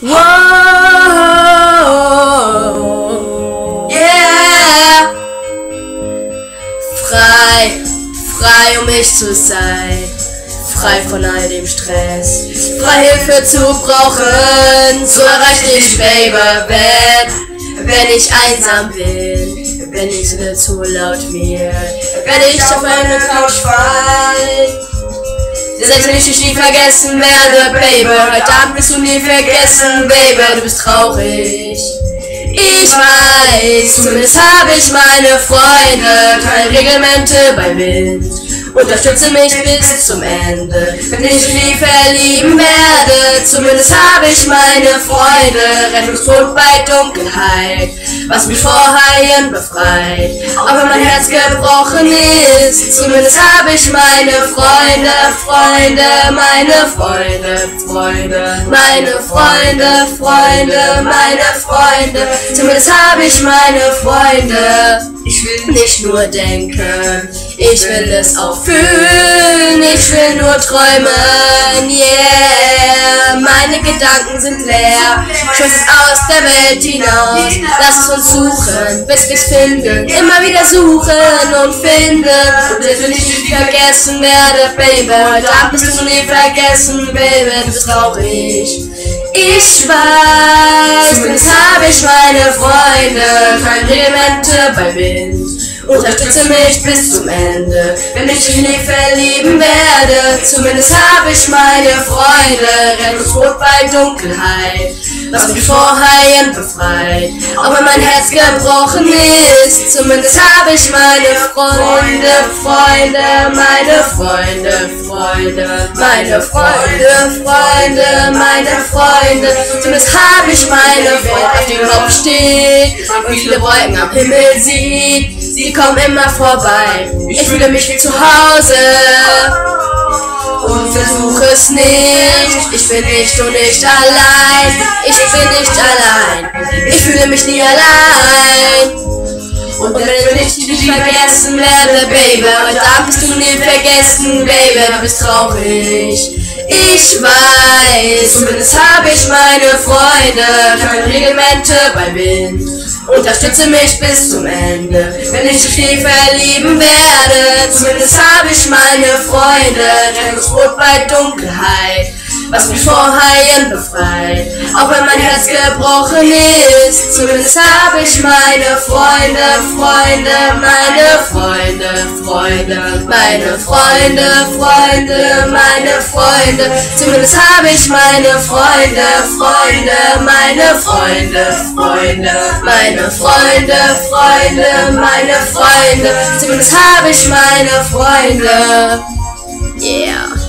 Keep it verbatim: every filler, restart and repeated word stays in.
Wow, yeah. Frei, frei um ich zu sein, frei von all dem Stress, frei Hilfe zu brauchen, so erreicht ich Baby, wenn, wenn ich einsam bin, wenn die Sinne zu laut wird, wenn ich auf meine Couch fall. Selbst wenn ich dich nie vergessen werde, Baby, heute Abend wirst du nie vergessen, Baby, du bist traurig. Ich weiß, zumindest habe ich meine Freunde, keine Reglemente bei Wind. Unterstütze mich bis zum Ende, wenn ich mich nie verlieben werde. Zumindest habe ich meine Freunde, Rettungsboot bei Dunkelheit, was mich vor Haien befreit. Auch wenn mein Herz gebrochen ist, zumindest habe ich meine Freunde, Freunde, meine Freunde, Freunde, meine Freunde, Freunde, meine Freunde. Zumindest habe ich meine Freunde. Ich will nicht nur denken, ich will es auch fühlen, ich will nur träumen, yeah. Meine Gedanken sind leer, schmeiß es aus der Welt hinaus. Lass es uns suchen, bis wir's finden, immer wieder suchen und finden. Und selbst wenn ich dich vergessen werde, Baby, heute Abend bist du nie vergessen, Baby, du bist traurig. Ich weiß, zumindest habe ich meine Freunde, keine Reglemente bei Wind. Unterstütze mich bis zum Ende, wenn ich mich nie verlieben werde. Zumindest habe ich meine Freunde, Rettungsboot bei Dunkelheit, was mich vor Haien befreit. Auch wenn mein Herz gebrochen ist, zumindest habe ich meine Freunde, Freunde, meine Freunde, Freunde, meine Freunde, Freunde, meine Freunde. Zumindest habe ich meine Freunde, auf die Kopf steht und viele Wolken am Himmel sieht. Sie kommen immer vorbei, ich fühle mich wie zu Hause und versuche es nicht. Ich bin nicht und nicht allein, ich bin nicht allein, ich fühle mich nie allein. Und wenn ich dich vergessen werde, Baby, heute Abend bist du nie vergessen, Baby, du bist traurig. Ich weiß, zumindest habe ich meine Freunde, keine Reglemente bei Wind. Unterstütze mich bis zum Ende, wenn ich dich nie verlieben werde. Zumindest habe ich meine Freunde, Rettungsboot bei Dunkelheit, was mich vor Haien befreit. Auch wenn mein Herz gebrochen ist, zumindest habe ich meine Freunde, Freunde, meine Freunde, Freunde, meine Freunde, Freunde, meine Freunde. Zumindest habe ich meine Freunde, Freunde, meine Freunde, Freunde, meine Freunde, Freunde, meine Freunde. Zumindest habe ich meine Freunde. Yeah.